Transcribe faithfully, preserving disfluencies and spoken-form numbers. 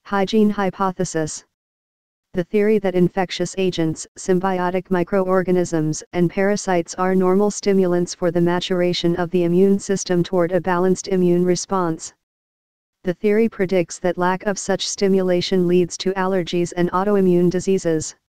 Hygiene Hypothesis. The theory that infectious agents, symbiotic microorganisms, and parasites are normal stimulants for the maturation of the immune system toward a balanced immune response. The theory predicts that lack of such stimulation leads to allergies and autoimmune diseases.